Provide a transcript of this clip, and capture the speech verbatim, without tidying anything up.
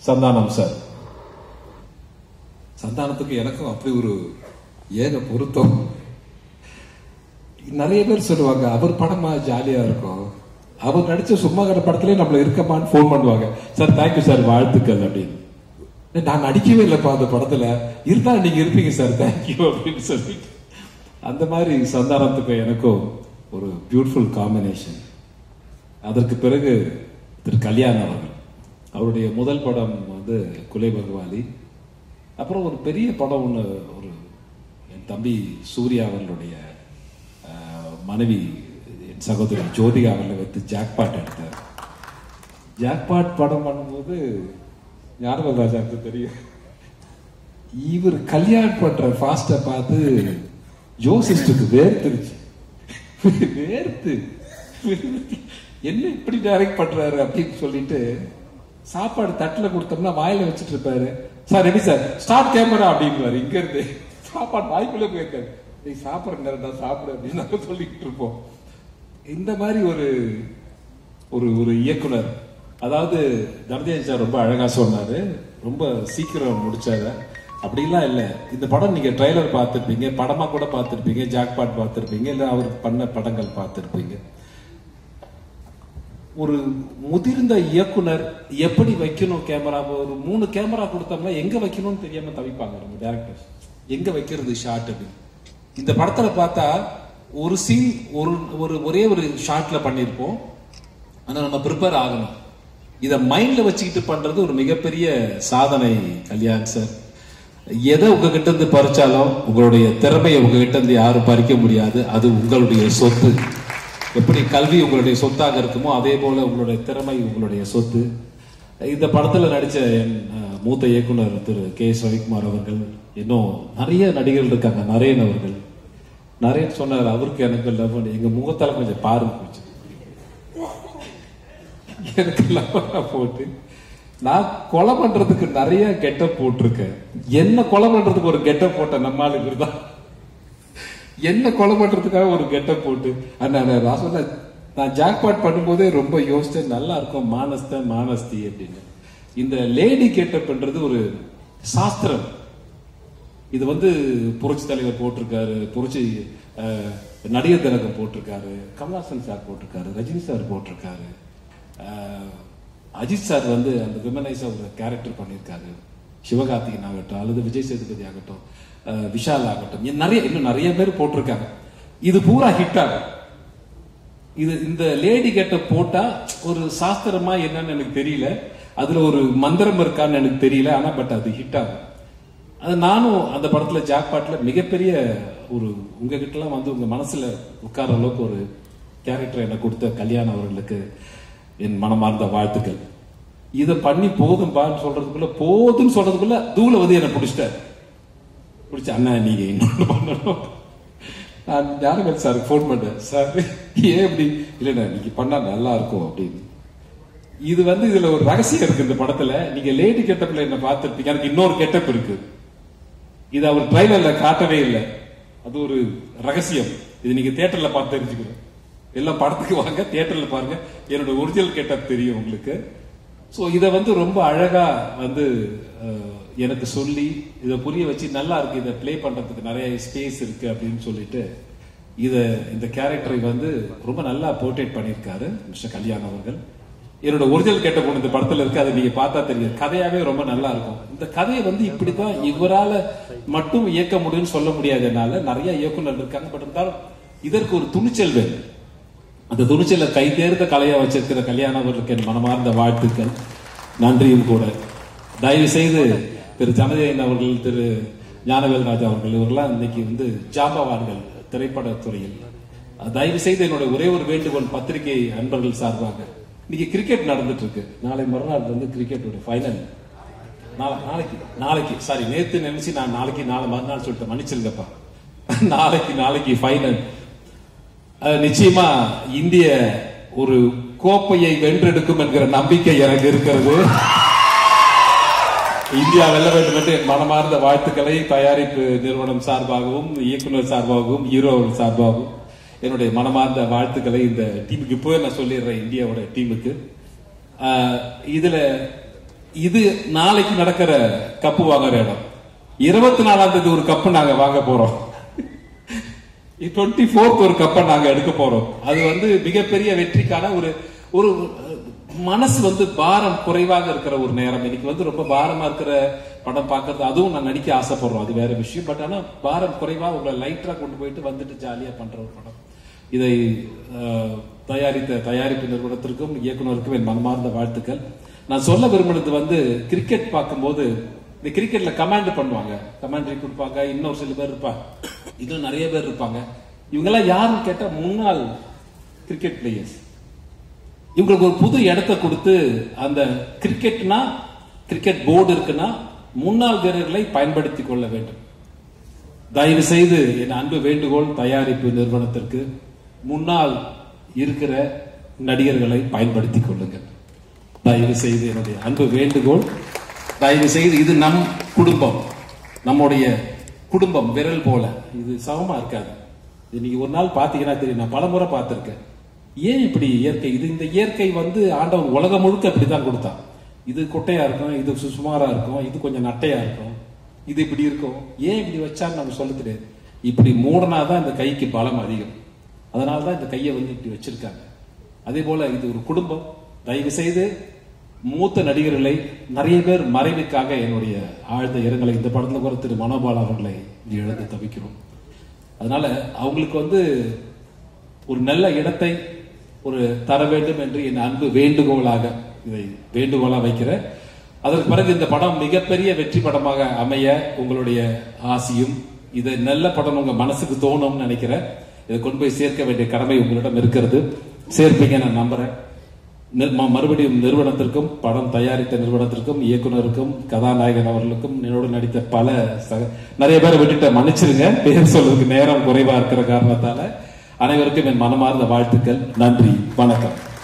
Santhanam sir. சந்தானத்துக்கு எனக்கும் அப்படி ஒரு ஏக பொருத்தம். நிறைய பேர் சொல்லுவாங்க அவர் படமா ஜாலியா இருக்கும், அவர் நடிச்ச சும்மா கட படத்திலே நம்மள இருக்கமான்னு போன் பண்ணுவாங்க. சார் தேங்க்யூ சார், வாழ்த்துக்கள் அப்படின்னு. நான் நடிக்கவே இல்லப்பா அந்த படத்துல, இருந்தா நீங்க இருப்பீங்க சார், தேங்க்யூ அப்படின்னு சொல்லிட்டு. அந்த மாதிரி சந்தானத்துக்கு எனக்கும் ஒரு பியூட்டிஃபுல் காம்பினேஷன். அதற்கு பிறகு திரு கல்யாண் அவர்கள், அவருடைய முதல் படம் வந்து குலை பகவாலி. அப்புறம் ஒரு பெரிய படம் ஒன்று, ஒரு என் தம்பி சூர்யா அவர்களுடைய மனைவி என் சகோதரி ஜோதிகா அவர்களை வைத்து ஜாக்பாட் எடுத்தார். ஜாக்பாட் படம் பண்ணும்போது ஞானவேல் ராஜாவுக்கு தெரியும், இவர் கல்யாணம் பண்ற ஃபாஸ்ட பார்த்து ஜோசிஸ்டுக்கு வேர்த்துருச்சு. வேர்த்து என்ன இப்படி டைரக்ட் பண்றாரு அப்படின்னு சொல்லிட்டு சாப்பாடு தட்டுல கொடுத்தோம்னா வாயில வச்சுட்டு இருப்பாரு. Sir ready sir, start camera அப்படின்னு இங்க இருந்து சாப்பாடு வாய்க்குள்ள போயிருக்காரு. நீ சாப்பிட்ற நேரம் சாப்பிடு அப்படின்னு நாங்க சொல்லிட்டு இருப்போம். இந்த மாதிரி ஒரு ஒரு இயக்குனர், அதாவது தனதேஜ் சார் ரொம்ப அழகா சொன்னாரு, ரொம்ப சீக்கிரம் முடிச்சாரு. அப்படிலாம் இல்லை. இந்த படம் நீங்க ட்ரைலர் பார்த்துருப்பீங்க, படமா கூட பார்த்துருப்பீங்க, ஜாக்பாட் பார்த்துருப்பீங்க, இல்லை அவர் பண்ண படங்கள் பார்த்துருப்பீங்க. ஒரு முதிர்ந்த இயக்குனர் எப்படி வைக்கணும் கேமரா, ஒரு மூணு கேமரா கொடுத்தோம்னா எங்க வைக்கணும்னு தெரியாம தவிப்பாங்க நம்ம டைரக்டர்ஸ், எங்க வைக்கிறது ஷாட் அப்படின்னு. இந்த படத்துல பார்த்தா ஒரு சீன் ஒரு ஒரு ஒரே ஒரு ஷாட்ல பண்ணிருப்போம், ஆனா நம்ம ப்ரிப்பேர் ஆகணும். இதை மைண்ட்ல வச்சுக்கிட்டு பண்றது ஒரு மிகப்பெரிய சாதனை கல்யாண் சார். எதை உங்ககிட்ட இருந்து பறிச்சாலும் உங்களுடைய திறமையை உங்ககிட்ட இருந்து யாரும் பறிக்க முடியாது, அது உங்களுடைய சொத்து. எப்படி கல்வி உங்களுடைய சொத்தாக இருக்குமோ அதே போல உங்களுடைய திறமை உங்களுடைய சொத்து. இந்த படத்துல நடிச்ச என் மூத்த இயக்குனர் திரு கே எஸ் ரவிக்குமார் அவர்கள், இன்னும் நிறைய நடிகர்கள் இருக்காங்க. நரேன் அவர்கள், நரேன் சொன்னார் அவருக்கு எனக்கு லவ், எங்க முகத்தால கொஞ்சம் பாருங்க எனக்கு லவ் போட்டு நான் கொலை பண்றதுக்கு நிறைய கெட்டப் போட்டிருக்கேன். என்ன கொலை பண்றதுக்கு ஒரு கெட்டப் போட்ட நம்மால் இவர்தான். என்ன கொலை பண்றதுக்காக ஒரு கெட்டப் போட்டு நான் சொன்ன, நான் ஜாக்பாட் பண்ணும்போதே ரொம்ப யோசிச்சேன், நல்லா இருக்கும் மானஸ்த மானஸ்தி அப்படின்னு. இந்த லேடி கெட்டப்ன்றது ஒரு சாஸ்திரம். இது வந்து புரட்சி தலைவர் போட்டிருக்காரு, புரட்சி நடிகர் திலகம் போட்டிருக்காரு, கமல்ஹாசன் சார் போட்டிருக்காரு, ரஜினி சார் போட்டிருக்காரு, அஜித் சார் வந்து அந்த விமனைஸ் ஒரு கேரக்டர் பண்ணியிருக்காரு, சிவகார்த்திகன் ஆகட்டும் அல்லது விஜய் சேதுபதி ஆகட்டும், விஷால் ஆகட்டும், நிறைய இன்னும் நிறைய பேர் போட்டிருக்காங்க. இது பூரா ஹிட் ஆகும். இது இந்த லேடி கெட்ட போட்டா ஒரு சாஸ்திரமா என்னன்னு எனக்கு தெரியல, அதுல ஒரு மந்திரம் இருக்கான்னு எனக்கு தெரியல, ஆனா பட் அது ஹிட் ஆகும். அது நானும் அந்த படத்துல ஜாக்பாட்ல மிகப்பெரிய ஒரு உங்ககிட்ட எல்லாம் வந்து உங்க மனசுல உட்கார அளவுக்கு ஒரு கேரக்டர் எனக்கு கொடுத்த கல்யாண் அவர்களுக்கு என் மனமார்ந்த வாழ்த்துக்கள். இதை பண்ணி போதும் பான்னு சொல்றதுக்குள்ள போதுன்னு சொல்றதுக்குள்ள தூள வந்து என்ன பிடிச்சிட்டாரு. பிடிச்ச அண்ணா நீங்க இன்னொன்னு பண்ணணும். நான் ஞானவேல் சாருக்கு போன் பண்ணேன், சார் ஏன் இப்படி இல்லைண்ணா நீங்க பண்ணா நல்லா இருக்கும் அப்படின்னு. இது வந்து இதுல ஒரு ரகசியம் இருக்கு இந்த படத்துல. நீங்க லேடி கெட்டப்ல என்ன பார்த்திருப்பீங்க, எனக்கு இன்னொரு கெட்டப் இருக்கு, இது அவர் ட்ரைலர்ல காட்டவே இல்லை. அது ஒரு ரகசியம், இது நீங்க தியேட்டர்ல பார்த்து தெரிஞ்சுக்கணும். எல்லாம் படத்துக்கு வாங்க, தியேட்டர்ல பாருங்க, என்னோட ஒரிஜினல் கெட்டப் தெரியும் உங்களுக்கு. ஸோ இதை வந்து ரொம்ப அழகா வந்து எனக்கு சொல்லி இதை புரிய வச்சு நல்லா இருக்கு, இதை பிளே பண்றதுக்கு நிறைய ஸ்பேஸ் இருக்கு அப்படின்னு சொல்லிட்டு இதை இந்த கேரக்டரை வந்து ரொம்ப நல்லா போர்ட்ரேட் பண்ணியிருக்காரு மிஸ்டர் கல்யாண் அவர்கள். என்னோட ஒரிஜினல் கெட்டப் இந்த படத்துல இருக்கு, அதை நீங்க பார்த்தா தெரியும். கதையாவே ரொம்ப நல்லா இருக்கும். இந்த கதையை வந்து இப்படிதான் இவரால மட்டும் இயக்க முடியும்னு சொல்ல முடியாதனால நிறைய இயக்குனர் இருக்காங்க. பட் இருந்தாலும் இதற்கு ஒரு துணிச்சல் வேணும். அந்த துணிச்சலை கை தேர்ந்த கலையா வச்சிருக்கிற கல்யாணம் அவர்களுக்கு என் மனமார்ந்த வாழ்த்துக்கள், நன்றியும் கூட. தயவு செய்து திரு ஜனதேயன் அவர்கள், திரு ஞானவேல் ராஜா அவர்கள், இவர்கள்லாம் இன்னைக்கு வந்து ஜாம்பவான்கள் திரைப்படத்துறையில். தயவு செய்து என்னோட ஒரே ஒரு வேண்டுகோள் பத்திரிகை அன்பர்கள் சார்பாக, இன்னைக்கு கிரிக்கெட் நடந்துட்டு இருக்கு, நாளை மறுநாள் வந்து கிரிக்கெட்டோட ஃபைனல். நாளைக்கு நாளைக்கு சாரி நேத்து நினைச்சு நான் நாளைக்கு நாளை மறுநாள் சொல்லிட்டேன், மன்னிச்சிருங்கப்பா. நாளைக்கு நாளைக்கு ஃபைனல். நிச்சயமா இந்திய ஒரு கோப்பையை வென்றெடுக்கும் என்கிற நம்பிக்கை எனக்கு இருக்கிறது. இந்தியா வெல்ல வேண்டும் என்று என் மனமார்ந்த வாழ்த்துக்களை தயாரிப்பு நிறுவனம் சார்பாகவும், இயக்குனர் சார்பாகவும், ஹீரோ சார்பாகவும் என்னுடைய மனமார்ந்த வாழ்த்துக்களை இந்த டீமுக்கு இப்போ நான் சொல்லிடுறேன், இந்தியாவோட டீமுக்கு. இதுல இது நாளைக்கு நடக்கிற கப்பு வாங்குற இடம். இருபத்தி நாலாம் தேதி ஒரு கப்பு நாங்க வாங்க போறோம். டுவெண்ட்டி போர்த் ஒரு கப்பை நாங்க எடுக்க போறோம். அது வந்து மிகப்பெரிய வெற்றிக்கான ஒரு ஒரு மனசு வந்து பாரம் குறைவாக இருக்கிற ஒரு நேரம். இன்னைக்கு வந்து ரொம்ப பாரமா இருக்கிற படம் பார்க்கறது, அதுவும் நான் நடிக்க ஆசைப்படுறோம், அது வேற விஷயம். பட் ஆனா பாரம் குறைவா உங்களை லைட்டரா கொண்டு போயிட்டு வந்துட்டு ஜாலியா பண்ற ஒரு படம். இதை தயாரித்த தயாரிப்பு நிறுவனத்திற்கும் இயக்குனருக்கும் என் மனமார்ந்த வாழ்த்துக்கள். நான் சொல்ல விரும்பினது வந்து, கிரிக்கெட் பார்க்கும்போது இந்த கிரிக்கெட்ல கமாண்ட் பண்ணுவாங்க, கமாண்டரி கொடுப்பாங்க, இன்னொரு சில பேர் இருப்பாங்க, இன்னும் நிறைய பேர் இருப்பாங்க. இவங்கெல்லாம் யாருன்னு கேட்டா முன்னாள் கிரிக்கெட் பிளேயர்ஸ். இவங்களுக்கு ஒரு புது இடத்தை கொடுத்து, அந்த கிரிக்கெட்னா கிரிக்கெட் போர்டு இருக்குன்னா முன்னாள் வீரர்களை பயன்படுத்தி கொள்ள வேண்டும். தயவு செய்து என் அன்பு வேண்டுகோள் தயாரிப்பு நிறுவனத்திற்கு, முன்னால் இருக்கிற நடிகர்களை பயன்படுத்தி கொள்ளுங்கள். தயவு செய்து என்னுடைய அன்பு வேண்டுகோள். தயவு செய்து, இது நம் குடும்பம், நம்முடைய குடும்பம் விரல் போல, இது சமமா இருக்காது. இது நீங்க ஒரு நாள் பாத்தீங்கன்னா தெரியும். நான் பல முறை பார்த்திருக்கேன். ஏன் இப்படி இயற்கை, இது இந்த இயற்கை வந்து ஆண்டவன் உலகம் முழுக்க அப்படித்தான் கொடுத்தான். இது கொட்டையா இருக்கும், இது சுமாரா இருக்கும், இது கொஞ்சம் நட்டையா இருக்கும், இது இப்படி இருக்கும். ஏன் இப்படி வச்சான்னு நம்ம சொல்ல தெரியாது. இப்படி மூடனாதான் இந்த கைக்கு பலம் அதிகம். அதனாலதான் இந்த கையை வந்து இப்படி வச்சிருக்காங்க. அதே போல இது ஒரு குடும்பம். தயவு செய்து மூத்த நடிகர்களை, நிறைய பேர் மறைவுக்காக என்னுடைய ஆழ்ந்த இரங்கலை, இந்த படத்துல கூட திரு மனோபால் அவர்களை இழந்து தவிக்கிறோம். அதனால அவங்களுக்கு வந்து ஒரு நல்ல இடத்தை ஒரு தர வேண்டும் என்று என் அன்பு வேண்டுகோளாக, இதை வேண்டுகோளா வைக்கிறேன். அதற்கு பிறகு இந்த படம் மிகப்பெரிய வெற்றி படமாக அமைய உங்களுடைய ஆசியும், இது நல்ல படம் உங்க மனசுக்கு தோணும்னு நினைக்கிறேன். இதை கொண்டு போய் சேர்க்க வேண்டிய கடமை உங்களிடம் இருக்கிறது. சேர்ப்பீங்க நான் நம்புறேன். மறுபடியும் நிறுவனத்திற்கும், படம் தயாரித்த நிறுவனத்திற்கும், இயக்குனருக்கும், கதாநாயகன் அவர்களுக்கும், என்னோடு நடித்த பல நிறைய பேரை விட்டுட்ட, மன்னிச்சிருங்க, பேர் சொல்றதுக்கு நேரம் குறைவா இருக்கிற காரணத்தால. அனைவருக்கும் என் மனமார்ந்த வாழ்த்துக்கள். நன்றி, வணக்கம்.